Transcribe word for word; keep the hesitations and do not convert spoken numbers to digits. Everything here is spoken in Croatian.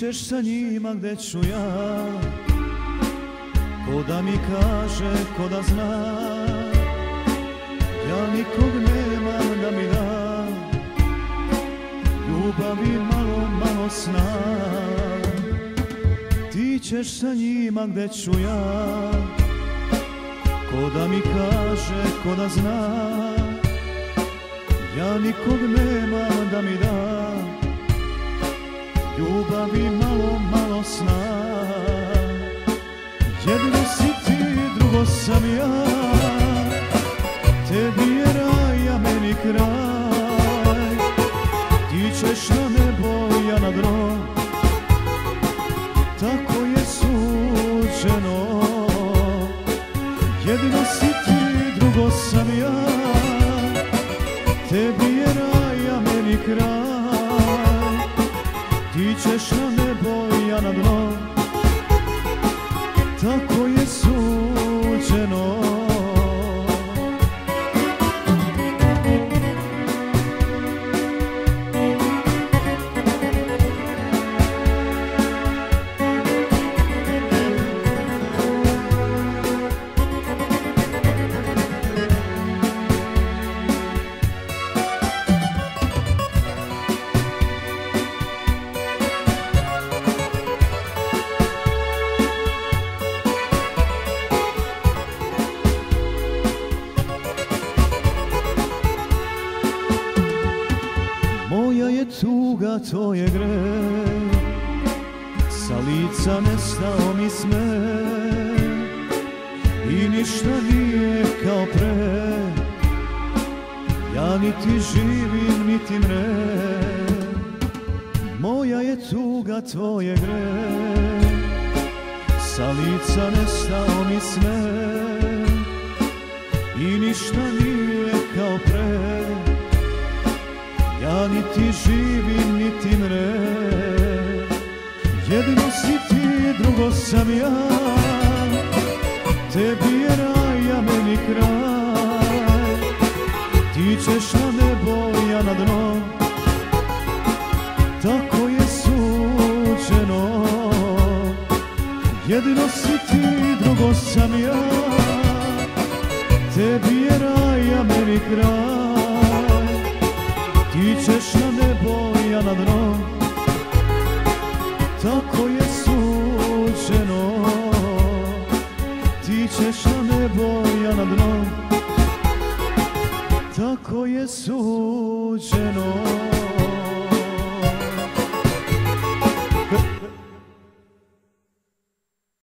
ćeš sa njima gde ću ja, ko da mi kaže, ko da zna, ja nikog nemam da mi da ljubavi malo, malo sna. Ti ćeš sa njima gde ću ja, ko da mi kaže, ko da zna, ja nikog nemam da mi da ljubavi malo, malo sna. Jedno si ti, drugo sam ja, tebi je raj, a meni kraj. Ti ćeš na nebo, ja na dno, tako je suđeno. Jedno si ti, drugo sam ja, tebi je raj, a meni kraj. Ti ćeš na nebo, ja na dno, tako je suđeno. Moja je tuga, to je greh, sa lica nestao mi smeh i ništa nije kao pre. Ja niti živim, niti mre. Moja je tuga, to je greh, sa lica nestao mi smeh i ništa nije kao pre. Ja niti živim, niti mre. Jedno si ti, drugo sam ja, tebi je raj, a meni kraj. Ti ćeš na nebo, ja na dno, tako je suđeno. Jedno si ti, drugo sam ja, tebi je raj, a meni kraj. Ti ćeš na nebo, ja na dno, tako je suđeno. Ti ćeš na nebo, ja na dno, tako je suđeno.